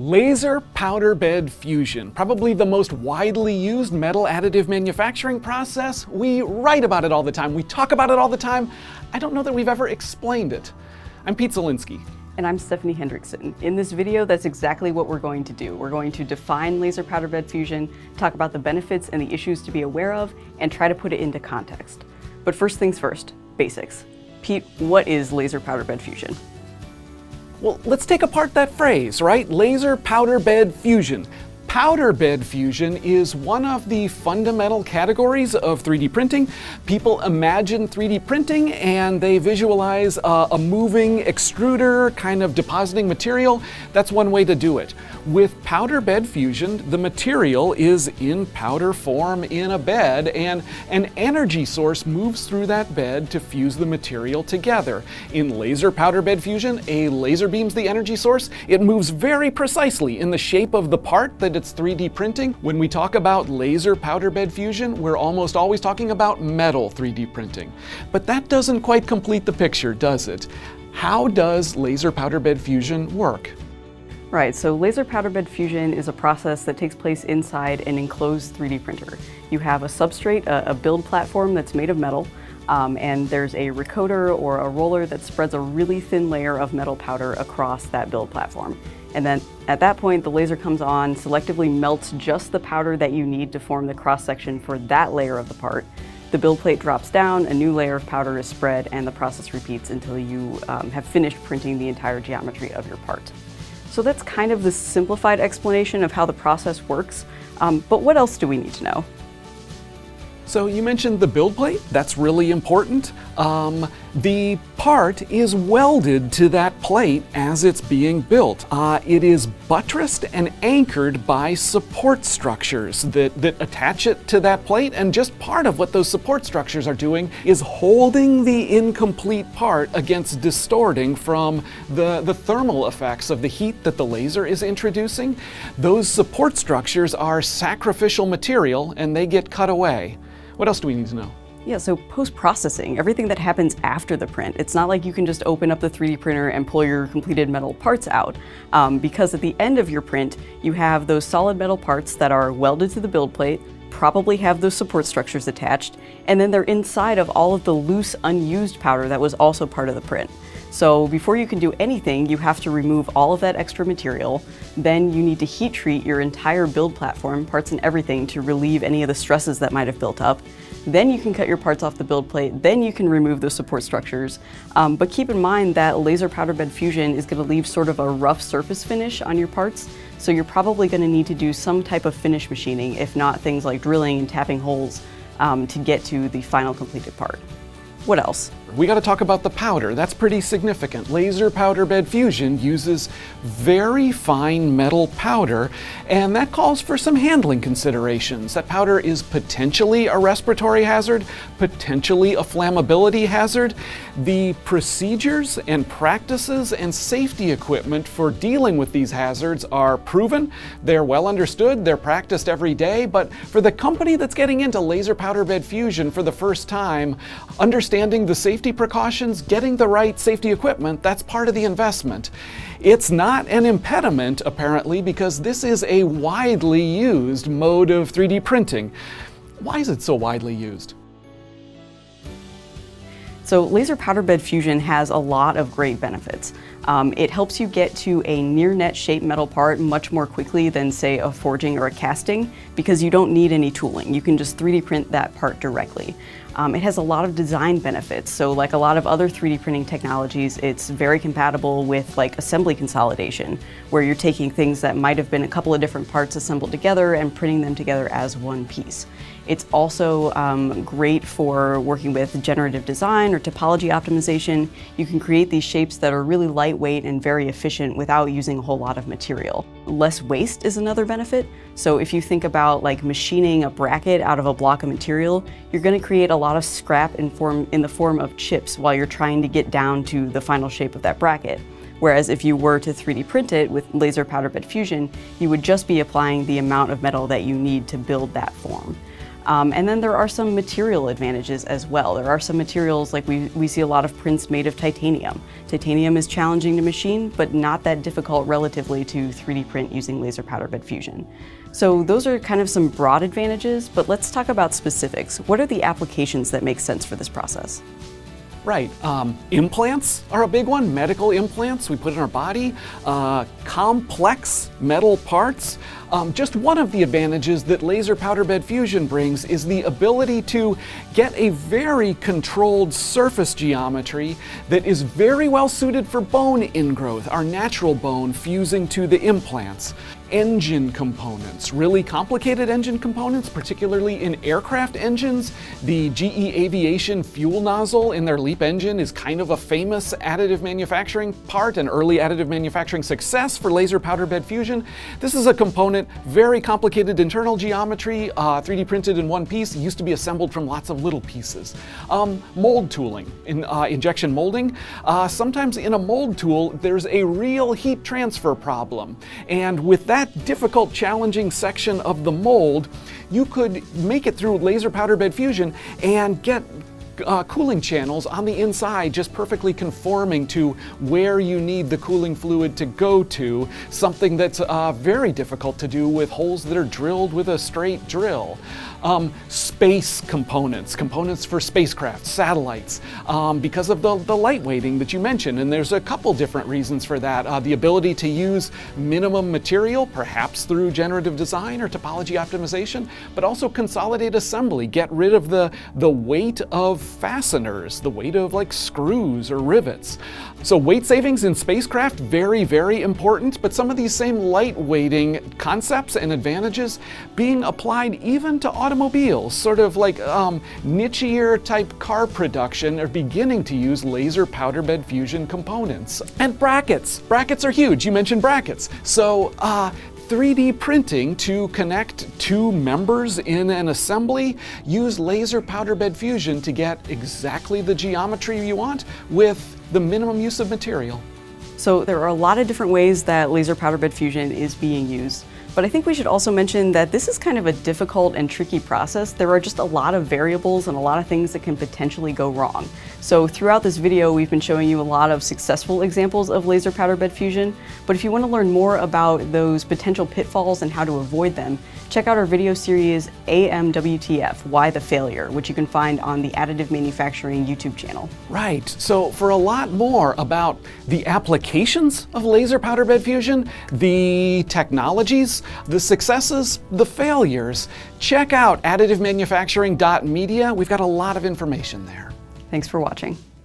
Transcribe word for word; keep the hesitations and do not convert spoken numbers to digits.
Laser powder bed fusion, probably the most widely used metal additive manufacturing process. We write about it all the time, we talk about it all the time. I don't know that we've ever explained it. I'm Pete Zelinski. And I'm Stephanie Hendrixson. In this video, that's exactly what we're going to do. We're going to define laser powder bed fusion, talk about the benefits and the issues to be aware of, and try to put it into context. But first things first, basics. Pete, what is laser powder bed fusion? Well, let's take apart that phrase, right? Laser powder bed fusion. Powder bed fusion is one of the fundamental categories of three D printing. People imagine three D printing and they visualize uh, a moving extruder kind of depositing material. That's one way to do it. With powder bed fusion, the material is in powder form in a bed, and an energy source moves through that bed to fuse the material together. In laser powder bed fusion, a laser beams the energy source. It moves very precisely in the shape of the part that it's three D printing. When we talk about laser powder bed fusion, we're almost always talking about metal three D printing. But that doesn't quite complete the picture, does it? How does laser powder bed fusion work? Right, so laser powder bed fusion is a process that takes place inside an enclosed three D printer. You have a substrate, a, a build platform that's made of metal, um, and there's a recoater or a roller that spreads a really thin layer of metal powder across that build platform. And then at that point, the laser comes on, selectively melts just the powder that you need to form the cross-section for that layer of the part. The build plate drops down, a new layer of powder is spread, and the process repeats until you um, have finished printing the entire geometry of your part. So that's kind of the simplified explanation of how the process works, um, but what else do we need to know? So you mentioned the build plate, that's really important. Um, the part is welded to that plate as it's being built. Uh, it is buttressed and anchored by support structures that, that attach it to that plate, and just part of what those support structures are doing is holding the incomplete part against distorting from the, the thermal effects of the heat that the laser is introducing. Those support structures are sacrificial material and they get cut away. What else do we need to know? Yeah, so post-processing, everything that happens after the print, it's not like you can just open up the three D printer and pull your completed metal parts out, um, because at the end of your print, you have those solid metal parts that are welded to the build plate, probably have those support structures attached, and then they're inside of all of the loose, unused powder that was also part of the print. So before you can do anything, you have to remove all of that extra material. Then you need to heat treat your entire build platform, parts and everything, to relieve any of the stresses that might have built up. Then you can cut your parts off the build plate, then you can remove those support structures. Um, but keep in mind that laser powder bed fusion is going to leave sort of a rough surface finish on your parts, so you're probably going to need to do some type of finish machining, if not things like drilling and tapping holes, um, to get to the final completed part. What else? We got to talk about the powder. That's pretty significant. Laser powder bed fusion uses very fine metal powder, and that calls for some handling considerations. That powder is potentially a respiratory hazard, potentially a flammability hazard. The procedures and practices and safety equipment for dealing with these hazards are proven. They're well understood, they're practiced every day, but for the company that's getting into laser powder bed fusion for the first time, understanding the safety precautions, getting the right safety equipment, that's part of the investment. It's not an impediment, apparently, because this is a widely used mode of three D printing. Why is it so widely used? So laser powder bed fusion has a lot of great benefits. Um, it helps you get to a near net shape metal part much more quickly than, say, a forging or a casting, because you don't need any tooling. You can just three D print that part directly. Um, it has a lot of design benefits. So like a lot of other three D printing technologies, it's very compatible with like assembly consolidation, where you're taking things that might have been a couple of different parts assembled together and printing them together as one piece. It's also um, great for working with generative design or topology optimization. You can create these shapes that are really lightweight and very efficient without using a whole lot of material. Less waste is another benefit. So if you think about like machining a bracket out of a block of material, you're going to create a lot of scrap in, form, in the form of chips while you're trying to get down to the final shape of that bracket. Whereas if you were to three D print it with laser powder bed fusion, you would just be applying the amount of metal that you need to build that form. Um, and then there are some material advantages as well. There are some materials, like we, we see a lot of prints made of titanium. Titanium is challenging to machine, but not that difficult relatively to three D print using laser powder bed fusion. So those are kind of some broad advantages, but let's talk about specifics. What are the applications that make sense for this process? Right, um, implants are a big one, medical implants we put in our body, uh, complex metal parts. Um, just one of the advantages that laser powder bed fusion brings is the ability to get a very controlled surface geometry that is very well suited for bone ingrowth, our natural bone fusing to the implants. Engine components, really complicated engine components, particularly in aircraft engines. The G E Aviation fuel nozzle in their LEAP engine is kind of a famous additive manufacturing part, an early additive manufacturing success for laser powder bed fusion. This is a component, very complicated internal geometry, uh, three D printed in one piece, used to be assembled from lots of little pieces. Um, mold tooling, in uh, injection molding. Uh, sometimes in a mold tool, there's a real heat transfer problem. And with that That difficult, challenging section of the mold, you could make it through laser powder bed fusion and get Uh, cooling channels on the inside just perfectly conforming to where you need the cooling fluid to go to, something that's uh, very difficult to do with holes that are drilled with a straight drill. Um, space components, components for spacecraft, satellites, um, because of the, the lightweighting that you mentioned, and there's a couple different reasons for that. Uh, the ability to use minimum material, perhaps through generative design or topology optimization, but also consolidate assembly, get rid of the, the weight of fasteners, the weight of like screws or rivets. So weight savings in spacecraft, very, very important, but some of these same lightweighting concepts and advantages being applied even to automobiles, sort of like um, nichier type car production are beginning to use laser powder bed fusion components. And brackets, brackets are huge, you mentioned brackets. So uh, three D printing to connect two members in an assembly, use laser powder bed fusion to get exactly the geometry you want with the minimum use of material. So there are a lot of different ways that laser powder bed fusion is being used. But I think we should also mention that this is kind of a difficult and tricky process. There are just a lot of variables and a lot of things that can potentially go wrong. So throughout this video, we've been showing you a lot of successful examples of laser powder bed fusion. But if you want to learn more about those potential pitfalls and how to avoid them, check out our video series A M W T F, Why the Failure, which you can find on the Additive Manufacturing YouTube channel. Right, so for a lot more about the applications of laser powder bed fusion, the technologies, the successes, the failures, check out additive manufacturing dot media. We've got a lot of information there. Thanks for watching.